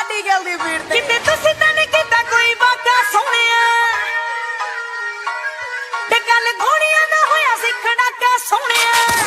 ਵੱਡੀ ਗੱਲ ਦੀ ਭੀੜ ਤੇ ਕਿਤੇ ਤੁਸੀਂ ਤਾਂ ਨਹੀਂ ਕੀਤਾ ਕੋਈ ਵਾਕਾ ਸੋਹਣਿਆ ਤੇ ਗੱਲ ਘੋੜੀਆਂ ਦਾ ਹੋਇਆ ਸੀ ਖੜਾਕਾ ਸੋਹਣਿਆ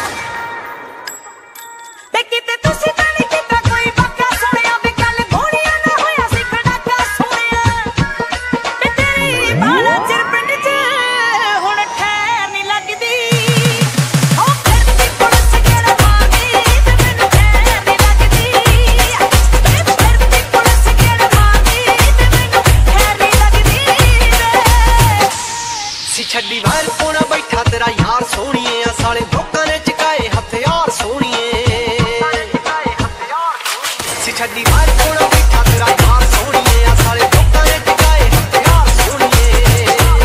ਤੇ ਕਿਤੇ ਤੁਸੀਂ ਤਾਂ ਨਹੀਂ ਕੀਤਾ ਕੋਈ ਵਾਕਾ ਸੋਹਣਿਆ ਤੇ ਗੱਲ ਘੋੜੀਆਂ ਦਾ ਹੋਇਆ ਸੀ ਖੜਾਕਾ ਸੋਹਣਿਆ ਤੇ ਤੇਰੀ ਬਾਲਾ ਚਿਰ ਪਿੰਡ 'ਚ ਹੁਣ ਠਹਿਰ ਨਹੀਂ ਲੱਗਦੀ ਉਹ ਫਿਰਦੀ ਪੁਲਿਸ ਗੇੜਾ ਮਾਰਦੀ ਤੇ ਮੈਨੂੰ ਠਹਿਰ ਨਹੀਂ ਲੱਗਦੀ ਫਿਰਦੀ ਪੁਲਿਸ ਗੇੜਾ ਮਾਰਦੀ ਤੇ ਮੈਨੂੰ ਠਹਿਰ ਨਹੀਂ ਲੱਗਦੀ ਸੀ ਛੱਡੀ ਬਾਹਰ ਕੋਣਾ ਬੈਠਾ ਤੇਰਾ ਯਾਰ ਸੋਹਣੀਏ ਆ ਸਾਲੇ ਲੋਕਾਂ ਨੇ ਚਕਾਏ ਹਥਿਆਰ ਸੋਹਣੀਏ ਸੀ ਛੱਡੀ ਬਾਹਰ ਕੋਣਾ ਬੈਠਾ ਤੇਰਾ ਯਾਰ ਸੋਹਣੀਏ ਆ ਸਾਲੇ ਲੋਕਾਂ ਨੇ ਚਕਾਏ ਹਥਿਆਰ ਸੋਹਣੀਏ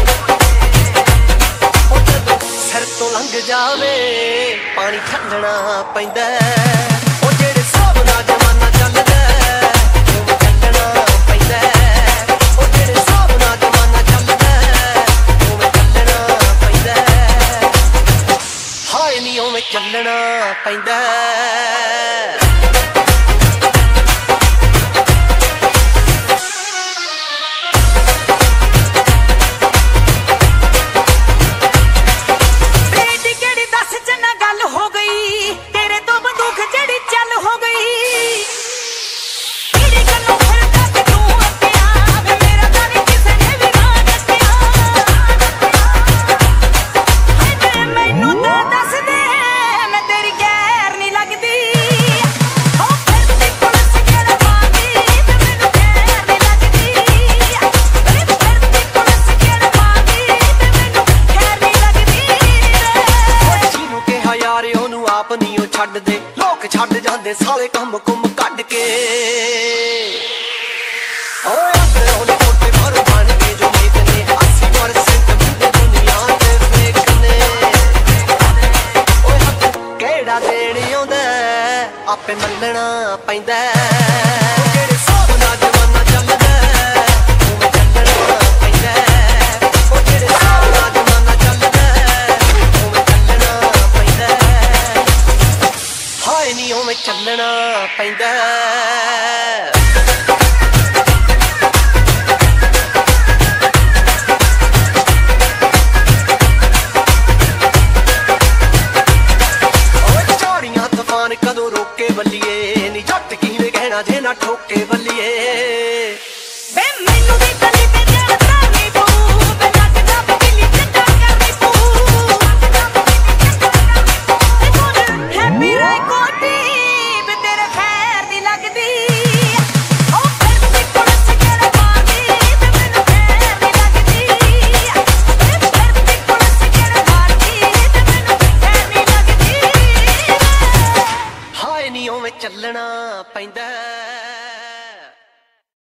ਉਹ ਜਦੋਂ ਸਿਰ ਤੋਂ ਲੰਘ ਜਾਵੇ ਪਾਣੀ ਛੱਡਣਾ ਪੈਂਦਾ ਉਹ ਜਿਹੜੇ ਹਿਸਾਬ ਨਾਲ ਜ਼ਮਾਨਾ ਚੱਲਦਾ ਉਹ ਛੱਡਣਾ ਪੈਂਦਾ ਉਹ ਜਿਹੜੇ ਹਿਸਾਬ ਨਾਲ ਜ਼ਮਾਨਾ ਚੱਲਦਾ ਉਹ ਚੱਲਣਾ ਪੈਂਦਾ ਹਾਏ ਨੀ ਉਵੇਂ ਚੱਲਣਾ ਪੈਂਦਾ ਬੇਟੀ ਕਿਹੜੀ ਦੱਸ ਜਨਾ ਗੱਲ ਹੋ ਗਈ ਤੇਰੇ ਤੋਂ ਬੰਦੂਕ ਜਿਹੜੀ ਚੱਲ ਹੋ ਗਈ ਕਿਹੜੀ ਗੱਲੋਂ ਫਿਰਦਾ ਕਿ ਤੂੰ ਅੱਕਿਆ ਵੇ ਮੇਰਾ ਤਾਂ ਨਹੀਂ ਕਿਸੇ ਨੇ ਵੀ ਨਾ ਡੱਕਿਆ ਹਾਏ ਮੈਨੂੰ ਤਾਂ ਦੱਸ ਦੇ ਮੈਂ ਤੇਰੀ ਗੈਰ ਨਹੀਂ ਲੱਗਦੀ ਉਹ ਫਿਰਦੀ ਪੁਲਿਸ ਗੇੜਾ ਮਾਰਦੀ ਤੇ ਮੈਨੂੰ ਗੈਰ ਨਹੀਂ ਲੱਗਦੀ ਫਿਰਦੀ ਪੁਲਿਸ ਗੇੜਾ ਮਾਰਦੀ ਤੇ ਮੈਨੂੰ ਗੈਰ ਨਹੀਂ ਲੱਗਦੀ ਜਿਹਨੂੰ ਕਿਹਾ ਯਾਰ ਉਹਨੂੰ ਆਪ ਨਹੀਂ ਉਹ ਛੱਡਦੇ ਲੋਕ ਛੱਡ ਜਾਂਦੇ ਸਾਲੇ ਕੰਮ ਕੁੰਮ ਕੱਢ ਕੇ ਓਏ ਆਪਣੇ ਉਹਦੇ ਕੋਟੇ ਮਾਰੂ ਬਣ ਕੇ ਜੋ ਮੇਕਨੇ 80% ਬੰਦੇ ਦੁਨੀਆ ਤੇ ਫੇਕ ਨੇ ਓਏ ਹੱਥ ਕਿਹੜਾ ਦੇਣ ਆਉਂਦਾ ਆਪੇ ਮੰਨਣਾ ਪੈਂਦਾ ਉਹ ਜਿਹੜੇ ਹਿਸਾਬ ਨਾਲ ਜ਼ਮਾਨਾ ਚੱਲਦਾ ਉਵੇਂ ਚੱਲਣਾ ਪੈਂਦਾ ਉਹ ਜਿਹੜੇ ਹਿਸਾਬ ਨਾਲ ਜ਼ਮਾਨਾ ਚੱਲਦਾ ਉਵੇਂ ਚੱਲਣਾ ਪੈਂਦਾ ਹਾਏ ਨੀ ਉਵੇਂ ਚੱਲਣਾ ਪੈਂਦਾ ਓਏ ਝਾੜੀਆਂ ਤੂਫਾਨ ਕਦੋਂ ਰੋਕੇ ਬੱਲੀਏ ਨੀ ਜੱਟ ਕਿਵੇਂ ਕਹਿਣਾ ਜੇ ਨਾ ਠੋਕੇ ਬੱਲੀਏ ਵੇ ਮੈਨੂੰ ਵੀ ਤਲੀ ਤੇ ਜੜਦਾ ਨਹੀਂ ਪਊ ਵੇ ਲੱਗਦਾ ਬਿਜਲੀ ਚੱਟਾ ਕਰਨੀ ਪਊ ਹੈਪੀ ਰਾਈ ਕੋਟੀ ਵੇ ਤੇਰੇ ਖੈਰ ਦੀ ਲੱਗਦੀ ਉਹ ਫਿਰਦੀ ਪੁਲਿਸ ਗੇੜਾ ਮਾਰਦੀ ਤੇ ਮੈਨੂੰ ਖੈਰ ਨਹੀਂ ਲੱਗਦੀ ਫਿਰਦੀ ਪੁਲਿਸ ਗੇੜਾ ਮਾਰਦੀ ਤੇ ਮੈਨੂੰ ਖੈਰ ਨਹੀਂ ਲੱਗਦੀ ਹਾਏ ਨੀ ਉਵੇਂ ਚੱਲਣਾ ਪੈਂਦਾ